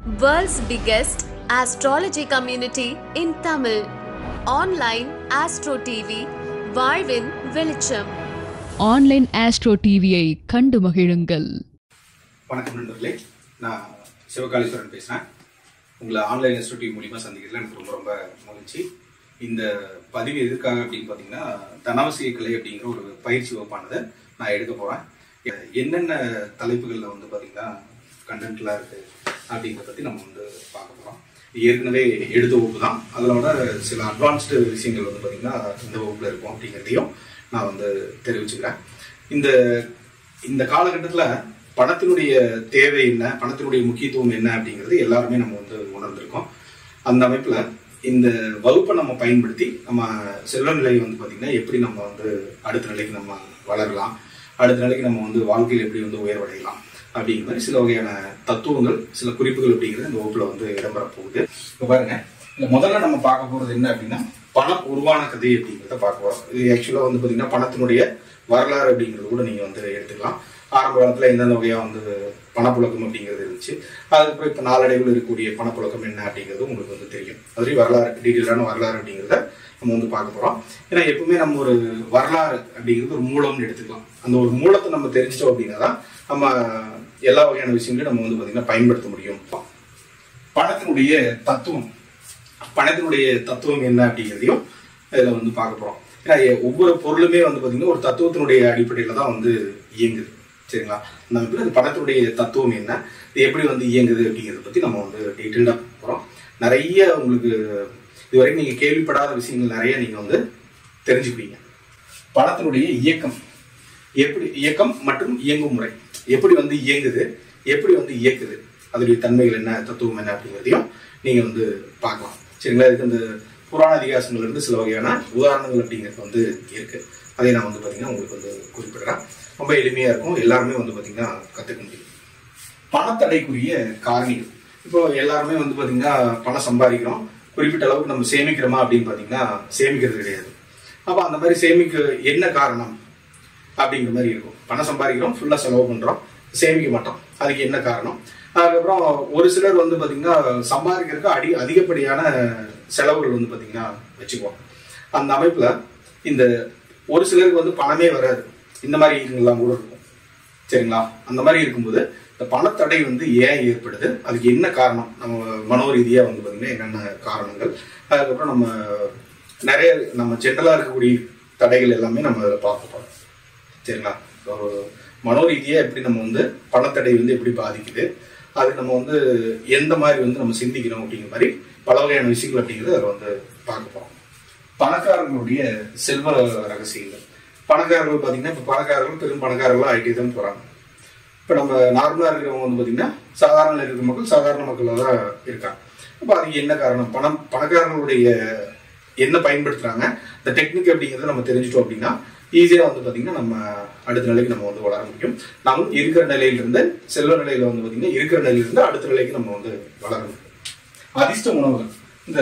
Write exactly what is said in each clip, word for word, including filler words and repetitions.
World's biggest astrology community in Tamil. Online Astro T V, வாழ்வின் வெளிச்சம். Online astro டிவியை கண்டு மகிழுங்கள். வணக்கம் நண்பர்களே, நான் சிவகாளீஸ்வரன் பேசுகிறேன். உங்களை ஆன்லைன் ஆஸ்ட்ரோ டிவி மூலிமா சந்திக்கிறதுல எனக்கு ரொம்ப ரொம்ப மகிழ்ச்சி. இந்த பதிவு எதுக்காக அப்படின்னு பார்த்தீங்கன்னா, தனவசிய கலை அப்படிங்கிற ஒரு பயிற்சி வகுப்பானதை நான் எடுக்க போகிறேன். என்னென்ன தலைப்புகளில் வந்து பார்த்தீங்கன்னா கண்டென்ட்லாம் இருக்குது அப்படிங்கிறத பற்றி நம்ம வந்து பார்க்க போகிறோம். ஏற்கனவே எடுத்த வகுப்பு தான், அதனோட சில அட்வான்ஸ்டு விஷயங்கள் வந்து பார்த்திங்கன்னா இந்த வகுப்பில் இருக்கும் அப்படிங்கிறதையும் நான் வந்து தெரிவிச்சுக்கிறேன். இந்த இந்த காலகட்டத்தில் பணத்தினுடைய தேவை என்ன, பணத்தினுடைய முக்கியத்துவம் என்ன அப்படிங்கிறது எல்லாருமே நம்ம வந்து உணர்ந்திருக்கோம். அந்த அமைப்பில் இந்த வகுப்பை நம்ம பயன்படுத்தி நம்ம செல்வ நிலையை வந்து பார்த்திங்கன்னா எப்படி நம்ம வந்து அடுத்த நிலைக்கு நம்ம வளரலாம், அடுத்த நிலைக்கு நம்ம வந்து வாழ்க்கையில் எப்படி வந்து உயர்வடையலாம் அப்படிங்கிற மாதிரி சில வகையான தத்துவங்கள், சில குறிப்புகள் அப்படிங்கிறது இந்த வகுப்புல வந்து இடம்பெற போகுது. இப்போ பாருங்க, இந்த முதல்ல நம்ம பார்க்க போறது என்ன அப்படின்னா, பணம் உருவான கதை அப்படிங்கிறத பார்க்க போறோம். இது ஆக்சுவலா வந்து பாத்தீங்கன்னா பணத்தினுடைய வரலாறு அப்படிங்கிறது கூட நீங்க வந்து எடுத்துக்கலாம். ஆரம்ப காலத்துல எந்தெந்த வகையா வந்து பணப்புழக்கம் அப்படிங்கிறது இருந்துச்சு, அதுக்கப்புறம் இப்ப நாளடைவில் இருக்கக்கூடிய பணப்புழக்கம் என்ன அப்படிங்கிறது உங்களுக்கு வந்து தெரியும். அதுலேயும் வரலாறு, டீட்டெயிலான வரலாறு அப்படிங்கிறத நம்ம வந்து பார்க்க போறோம். ஏன்னா எப்பவுமே நம்ம ஒரு வரலாறு அப்படிங்கிறது ஒரு மூலம்னு எடுத்துக்கலாம். அந்த ஒரு மூலத்தை நம்ம தெரிஞ்சிட்டோம் அப்படின்னா தான் நம்ம எல்லா வகையான விஷயங்களையும் நம்ம வந்து பாத்தீங்கன்னா பயன்படுத்த முடியும். பணத்தினுடைய தத்துவம், பணத்தினுடைய தத்துவம் என்ன அப்படிங்கிறதையும் இதுல வந்து பார்க்க போறோம். ஏன்னா ஒவ்வொரு பொருளுமே வந்து பாத்தீங்கன்னா ஒரு தத்துவத்தினுடைய அடிப்படையில தான் வந்து இயங்குது. சரிங்களா? நம்ம பணத்தினுடைய தத்துவம் என்ன, இது எப்படி வந்து இயங்குது அப்படிங்கிறத பத்தி நம்ம வந்து டீட்டெயில்டா பார்க்க போறோம். நிறைய உங்களுக்கு இதுவரைக்கும் நீங்க கேள்விப்படாத விஷயங்கள் நிறைய நீங்க வந்து தெரிஞ்சுக்குவீங்க. பணத்தினுடைய இயக்கம் எப்படி, இயக்கம் மற்றும் இயங்கும் முறை எப்படி வந்து இயங்குது, எப்படி வந்து இயக்குது, அதோடைய தன்மைகள் என்ன, தத்துவம் என்ன அப்படிங்கிறதையும் நீங்க வந்து பார்க்கலாம். சரிங்களா? இதுக்கு இந்த புராண இதிகாசங்கள்ல இருந்து சில வகையான உதாரணங்கள் அப்படிங்கிறது வந்து இருக்கு. அதை நான் வந்து பாத்தீங்கன்னா உங்களுக்கு வந்து குறிப்பிடுறேன். ரொம்ப எளிமையா இருக்கும், எல்லாருமே வந்து பாத்தீங்கன்னா கத்துக்க முடியும். பணத்தடைக்குரிய காரணிகள். இப்போ எல்லாருமே வந்து பாத்தீங்கன்னா பணம் சம்பாதிக்கிறோம், குறிப்பிட்ட அளவுக்கு நம்ம சேமிக்கிறோமா அப்படின்னு பாத்தீங்கன்னா சேமிக்கிறது கிடையாது. அப்ப அந்த மாதிரி சேமிக்க என்ன காரணம் அப்படிங்கிற மாதிரி இருக்கும். பணம் சம்பாதிக்கிறோம், ஃபுல்லா செலவு பண்றோம், சேமிக்க மாட்டோம். அதுக்கு என்ன காரணம்? அதுக்கப்புறம் ஒரு சிலர் வந்து பாத்தீங்கன்னா சம்பாதிக்கிறதுக்கு அடி அதிகப்படியான செலவுகள் வந்து பாத்தீங்கன்னா வச்சுக்குவோம். அந்த அமைப்புல இந்த ஒரு சிலருக்கு வந்து பணமே வராது, இந்த மாதிரி எல்லாம் கூட இருக்கும். சரிங்களா? அந்த மாதிரி இருக்கும்போது இந்த பணத்தடை வந்து ஏன் ஏற்படுது, அதுக்கு என்ன காரணம், நம்ம மனோ ரீதியா வந்து பாத்தீங்கன்னா என்னென்ன காரணங்கள், அதுக்கப்புறம் நம்ம நிறைய நம்ம ஜென்ரலா இருக்கக்கூடிய தடைகள் எல்லாமே நம்ம அதில் பார்க்க போறோம். சரிங்களா? ஒரு மனோ ரீதியா எப்படி நம்ம வந்து பணத்தடை வந்து எப்படி பாதிக்குது, அது நம்ம வந்து எந்த மாதிரி வந்து நம்ம சிந்திக்கிறோம் அப்படிங்கிற மாதிரி பல வகையான விஷயங்கள் அப்படிங்கிறது அதை வந்து பார்க்க போறோம். பணக்காரர்களுடைய செல்வ ரகசியங்கள். பணக்காரர்கள் பார்த்தீங்கன்னா இப்போ பணக்காரர்கள் பெரும் பணக்காரர்களாக ஆகிட்டே தான் போறாங்க. இப்போ நம்ம நார்மலா இருக்கிறவங்க வந்து பார்த்தீங்கன்னா சாதாரண இருக்கிற மக்கள் சாதாரண மக்களாக தான் இருக்காங்க. அப்போ அதுக்கு என்ன காரணம், பணம் பணக்காரர்களுடைய என்ன பயன்படுத்துறாங்க, இந்த டெக்னிக் அப்படிங்கிறத நம்ம தெரிஞ்சிட்டோம் அப்படின்னா ஈஸியா வந்து பாத்தீங்கன்னா நம்ம அடுத்த நிலைக்கு நம்ம வந்து வளர முடியும். நம்ம இருக்கிற நிலையில இருந்து செல்வ நிலையில வந்து பாத்தீங்கன்னா இருக்கிற நிலையில இருந்து அடுத்த நிலைக்கு நம்ம வந்து வளர முடியும். அதிர்ஷ்ட உணவுகள். இந்த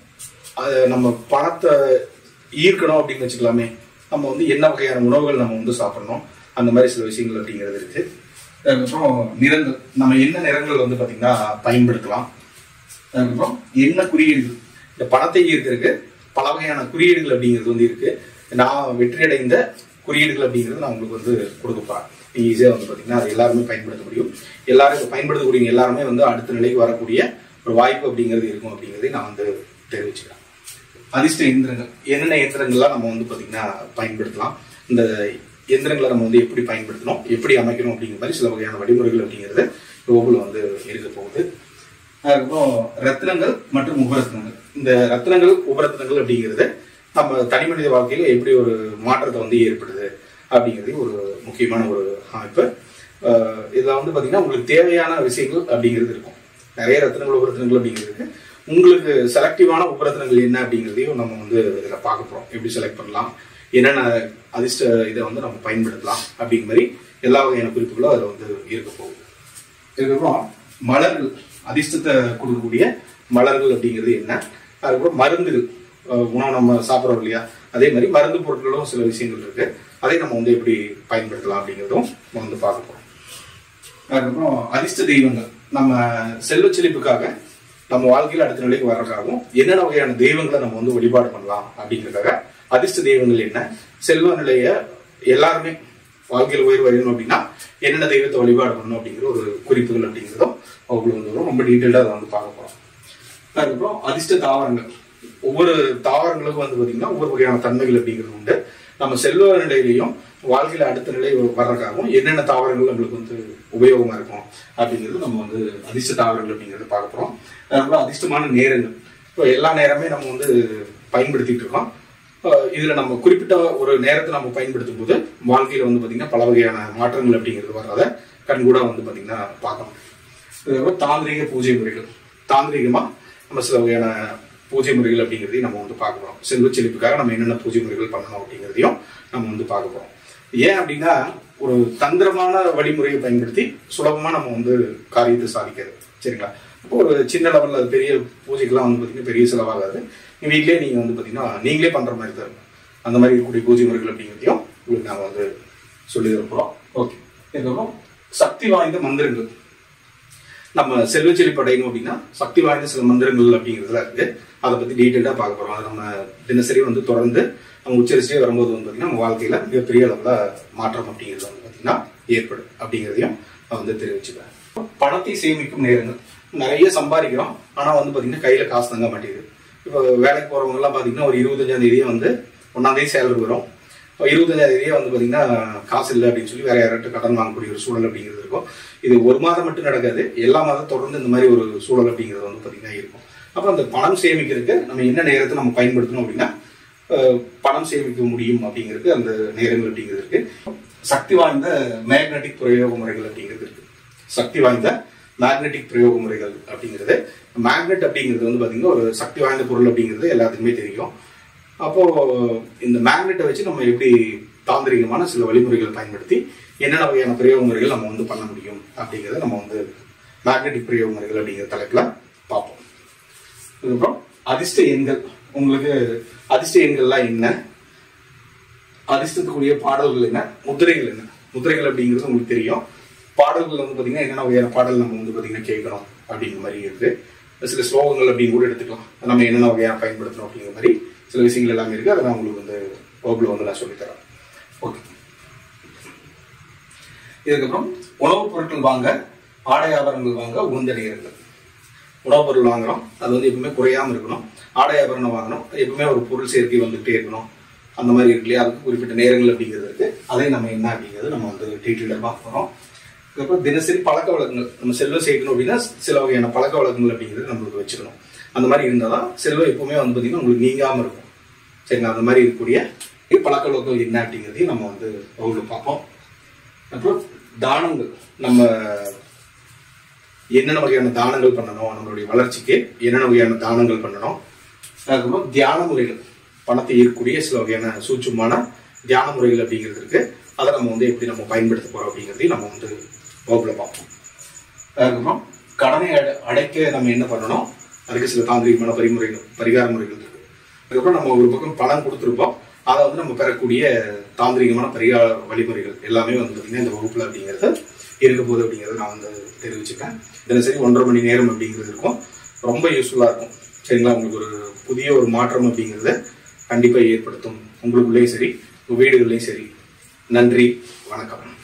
நம்ம பணத்தை ஈர்க்கணும் அப்படின்னு வச்சுக்கலாமே, நம்ம வந்து என்ன வகையான உணவுகள் நம்ம வந்து சாப்பிடணும், அந்த மாதிரி சில விஷயங்கள் அப்படிங்கிறது இருக்கு. அதுக்கப்புறம் நிறங்கள், நம்ம என்ன நிறங்கள் வந்து பாத்தீங்கன்னா பயன்படுத்தலாம். அதுக்கப்புறம் என்ன குறியீடுகள், இந்த பணத்தை ஈர்க்கிறதுக்கு பல வகையான குறியீடுகள் அப்படிங்கிறது வந்து இருக்கு. நான் வெற்றி அடைந்த குறியீடுகள் அப்படிங்கிறது நான் உங்களுக்கு வந்து கொடுக்கப்பா ஈஸியா வந்து பாத்தீங்கன்னா அது எல்லாருமே பயன்படுத்த முடியும். எல்லாரும் பயன்படுத்தக்கூடிய எல்லாருமே வந்து அடுத்த நிலைக்கு வரக்கூடிய ஒரு வாய்ப்பு அப்படிங்கிறது இருக்கும் அப்படிங்கிறதை நான் வந்து தெரிவிச்சுக்கிறேன். அதிர்ஷ்ட இயந்திரங்கள், என்னென்ன இயந்திரங்கள்லாம் நம்ம வந்து பாத்தீங்கன்னா பயன்படுத்தலாம், இந்த இயந்திரங்களை நம்ம வந்து எப்படி பயன்படுத்தணும், எப்படி அமைக்கணும் அப்படிங்கிற மாதிரி சில வகையான வழிமுறைகள் அப்படிங்கிறது ஒவ்வொரு வந்து இருக்க போகுது. அதுக்கப்புறம் ரத்தினங்கள் மற்றும் உபரத்தினங்கள். இந்த ரத்தினங்கள் உபரத்தினங்கள் அப்படிங்கிறது நம்ம தனி மனித வாழ்க்கையில எப்படி ஒரு மாற்றத்தை வந்து ஏற்படுது அப்படிங்கிறது ஒரு முக்கியமான ஒரு அமைப்பு. இதுல வந்து பாத்தீங்கன்னா உங்களுக்கு தேவையான விஷயங்கள் அப்படிங்கிறது இருக்கும். நிறைய ரத்தினங்கள் உபரத்தினங்கள் அப்படிங்கிறது இருக்கு. உங்களுக்கு செலக்டிவான உபரத்தினங்கள் என்ன அப்படிங்கிறதையும் நம்ம வந்து இதுல பார்க்க போறோம். எப்படி செலக்ட் பண்ணலாம், என்னென்ன அதிர்ஷ்ட இதை வந்து நம்ம பயன்படுத்தலாம் அப்படிங்கிற மாதிரி எல்லா வகையான குறிப்புகளும் அதுல வந்து இருக்க போகுது. இதுக்கப்புறம் மலர்கள், அதிர்ஷ்டத்தை கொடுக்கக்கூடிய மலர்கள் அப்படிங்கிறது என்ன, அதுக்கப்புறம் மருந்துகள், உணவு நம்ம சாப்பிட்றோம் இல்லையா, அதே மாதிரி மருந்து பொருட்களும் சில விஷயங்கள் இருக்கு, அதை நம்ம வந்து எப்படி பயன்படுத்தலாம் அப்படிங்கிறதும் நம்ம வந்து பார்க்க போறோம். அதுக்கப்புறம் அதிர்ஷ்ட தெய்வங்கள், நம்ம செல்வ செழிப்புக்காக நம்ம வாழ்க்கையில அடுத்த நிலைக்கு வர்றதுக்காகவும் என்னென்ன வகையான தெய்வங்களை நம்ம வந்து வழிபாடு பண்ணலாம் அப்படிங்கிறதுக்காக அதிர்ஷ்ட தெய்வங்கள் என்ன, செல்வ நிலைய எல்லாருமே வாழ்க்கையில் உயர் வரையணும் அப்படின்னா என்னென்ன தெய்வத்தை வழிபாடு பண்ணணும் அப்படிங்கிற ஒரு குறிப்புகள் அப்படிங்கிறதும் அவங்களுக்கு வந்து ரொம்ப டீட்டெயிலாக அதை வந்து பார்க்க போறோம். அதுக்கப்புறம் அதிர்ஷ்ட தாவரங்கள், ஒவ்வொரு தாவரங்களுக்கும் வந்து பாத்தீங்கன்னா ஒவ்வொரு வகையான தன்மைகள் அப்படிங்கிறது உண்டு. நம்ம செல்வ நிலையிலையும் வாழ்க்கையில அடுத்த நிலை வர்றதுக்காகவும் என்னென்ன தாவரங்கள் நம்மளுக்கு வந்து உபயோகமா இருக்கும் அப்படிங்கிறது நம்ம வந்து அதிர்ஷ்ட தாவரங்கள் அப்படிங்கிறது பார்க்க போறோம். அதுக்கப்புறம் அதிர்ஷ்டமான நேரங்கள், இப்போ எல்லா நேரமே நம்ம வந்து பயன்படுத்திட்டு இருக்கோம். இதுல நம்ம குறிப்பிட்ட ஒரு நேரத்தை நம்ம பயன்படுத்தும் போது வாழ்க்கையில வந்து பாத்தீங்கன்னா பல வகையான மாற்றங்கள் அப்படிங்கிறது வர்றத கண்கூட வந்து பாத்தீங்கன்னா பார்க்கணும். அதுக்கப்புறம் தாந்திரிக பூஜை முறைகள், தாந்திரிகமா நம்ம சில வகையான பூஜை முறைகள் அப்படிங்கிறதையும் நம்ம வந்து பார்க்க போறோம். செல்வ செழிப்புக்காக நம்ம என்னென்ன பூஜை முறைகள் பண்ணணும் அப்படிங்கிறதையும் நம்ம வந்து பார்க்க போறோம். ஏன் அப்படின்னா ஒரு தந்திரமான வழிமுறையை பயன்படுத்தி சுலபமா நம்ம வந்து காரியத்தை சாதிக்கிறது. சரிங்களா? அப்போ ஒரு சின்ன லெவல்ல பெரிய பூஜைக்கெல்லாம் வந்து பாத்தீங்கன்னா பெரிய செலவாகாது. வீட்லயே நீங்க வந்து பாத்தீங்கன்னா நீங்களே பண்ற மாதிரி தான் இருக்கும். அந்த மாதிரி இருக்கக்கூடிய பூஜை முறைகள் அப்படிங்கிறதையும் உங்களுக்கு நாங்க வந்து சொல்லி தரப்போறோம். ஓகே. இதுக்கப்புறம் சக்தி வாய்ந்த மந்திரங்கள், நம்ம செல்வ செழிப்பு அடையணும் அப்படின்னா சக்தி வாய்ந்த சில மந்திரங்கள் அப்படிங்கிறதுல இருக்கு. அதை பத்தி டீட்டெயிலா பார்க்க போறோம். அதை நம்ம தினசரி வந்து தொடர்ந்து நம்ம உச்சரிச்சே வரும்போது வந்து பாத்தீங்கன்னா நம்ம வாழ்க்கையில மிகப்பெரிய அளவுல மாற்றம் அப்படிங்கிறது வந்து பாத்தீங்கன்னா ஏற்படும் அப்படிங்கிறதையும் நான் வந்து தெரிவிச்சுக்கிறேன். பணத்தை சேமிக்கும் நேரங்கள், நிறைய சம்பாதிக்கிறோம் ஆனா வந்து பாத்தீங்கன்னா கையில காசு தங்க மாட்டேங்குது. இப்போ வேலைக்கு போறவங்க எல்லாம் பாத்தீங்கன்னா ஒரு இருபத்தஞ்சாம் தேதியே வந்து ஒன்னாம் தேதி சேலரி வரும். இருபத்தஞ்சாம் தேதியே வந்து பாத்தீங்கன்னா காசு இல்லை அப்படின்னு சொல்லி வேற யார்கிட்ட கடன் வாங்கக்கூடிய ஒரு சூழல் அப்படிங்கிறது இருக்கும். இது ஒரு மாதம் மட்டும் நடக்காது, எல்லா மாதம் தொடர்ந்து இந்த மாதிரி ஒரு சூழல் அப்படிங்கிறது வந்து பாத்தீங்கன்னா இருக்கும். அப்ப அந்த பணம் சேமிக்கிறதுக்கு நம்ம என்ன நேரத்தை நம்ம பயன்படுத்தணும் அப்படின்னா பணம் சேமிக்க முடியும் அப்படிங்கிறது அந்த நேரங்கள் அப்படிங்கிறது இருக்கு. சக்தி வாய்ந்த மேக்னெட்டிக் பிரயோக முறைகள் அப்படிங்கிறது இருக்கு. சக்தி வாய்ந்த மேக்னெட்டிக் பிரயோக முறைகள் அப்படிங்கிறது, மேக்னெட் அப்படிங்கிறது வந்து பாத்தீங்கன்னா ஒரு சக்தி வாய்ந்த பொருள் அப்படிங்கிறது எல்லாத்துக்குமே தெரியும். அப்போ இந்த மேக்னெட்டை வச்சு நம்ம எப்படி தாந்திரிகமான சில வழிமுறைகளை பயன்படுத்தி என்னென்ன வகையான பிரயோக முறைகள் நம்ம வந்து பண்ண முடியும் அப்படிங்கிறத நம்ம வந்து மேக்னெட்டிக் பிரயோக முறைகள் அப்படிங்கிற தலைப்புல பார்ப்போம். அதுக்கப்புறம் அதிர்ஷ்ட எண்கள், உங்களுக்கு அதிர்ஷ்ட எண்கள்லாம் என்ன, அதிர்ஷ்டத்துக்குரிய பாடல்கள் என்ன, முத்திரைகள் என்ன. முத்திரைகள் அப்படிங்கிறது உங்களுக்கு தெரியும். பாடல்கள் வந்து பாத்தீங்கன்னா என்னென்ன வகையான பாடல் நம்ம வந்து பாத்தீங்கன்னா கேட்கணும் அப்படிங்கிற மாதிரி இருக்கு. சில ஸ்லோகங்கள் அப்படின்னு கூட எடுத்துக்கலாம். நம்ம என்னென்ன வகையான பயன்படுத்தணும் அப்படிங்கிற மாதிரி சில விஷயங்கள் எல்லாமே இருக்கு. அதை நான் உங்களுக்கு வந்து வகுப்புல வந்து நான் சொல்லித்தரேன். ஓகே. இதுக்கப்புறம் உணவுப் பொருட்கள் வாங்க, ஆடை ஆபரணங்கள் வாங்க உகந்த நேரங்கள். உணவுப் பொருள் வாங்குறோம், அது வந்து எப்பவுமே குறையாம இருக்கணும். ஆடை ஆபரணம் வாங்கணும், எப்பவுமே ஒரு பொருள் சேர்க்கை வந்துகிட்டே இருக்கணும். அந்த மாதிரி இருக்கு இல்லையா, அதுக்கு குறிப்பிட்ட நேரங்கள் அப்படிங்கிறது இருக்கு. அதை நம்ம என்ன அப்படிங்கிறது நம்ம வந்து டீட்டெயிலாக பார்க்க போறோம். அதுக்கப்புறம் தினசரி பழக்க வழக்கங்கள், நம்ம செல்வம் சேர்க்கணும் அப்படின்னா சில வகையான பழக்க வழக்கங்கள் அப்படிங்கிறது நம்மளுக்கு வச்சுக்கணும். அந்த மாதிரி இருந்தாதான் செல்வம் எப்பவுமே வந்து பாத்தீங்கன்னா உங்களுக்கு நீங்காம இருக்கும். சரிங்களா? அந்த மாதிரி இருக்கக்கூடிய பழக்க வழக்கம் என்ன அப்படிங்கிறதையும் நம்ம வந்து வகுப்புல பார்ப்போம். அப்புறம் தானங்கள், நம்ம என்னென்ன வகையான தானங்கள் பண்ணணும், நம்மளுடைய வளர்ச்சிக்கு என்னென்ன வகையான தானங்கள் பண்ணணும். அதுக்கப்புறம் தியான முறைகள், பணத்தை ஈர்க்கக்கூடிய சில வகையான சூட்சுமான தியான முறைகள் அப்படிங்கிறது இருக்கு. அதை நம்ம வந்து எப்படி நம்ம பயன்படுத்த போறோம் அப்படிங்கிறதையும் நம்ம வந்து வகுப்புல பார்ப்போம். அதுக்கப்புறம் கடனை அடைக்க நம்ம என்ன பண்ணணும், அதுக்கு சில தாந்திரிகமான பரிமுறைகள் பரிகார முறைகள் இருக்கு. அதுக்கப்புறம் நம்ம ஒரு பக்கம் பணம் கொடுத்துருப்போம், அதை வந்து நம்ம பெறக்கூடிய தாந்திரிகமான பரிகார வழிமுறைகள் எல்லாமே வந்து பார்த்தீங்கன்னா இந்த வகுப்புல அப்படிங்கிறது இருக்க போகுது அப்படிங்கிறத நான் வந்து தெரிவிச்சுக்கிறேன். தினசரி ஒன்றரை மணி நேரம் அப்படிங்கிறது இருக்கும், ரொம்ப யூஸ்ஃபுல்லா இருக்கும். சரிங்களா? உங்களுக்கு ஒரு புதிய ஒரு மாற்றம் அப்படிங்கிறத கண்டிப்பா ஏற்படுத்தும், உங்களுக்குள்ளேயும் சரி உங்க வீடுகள்லையும் சரி. நன்றி, வணக்கம்.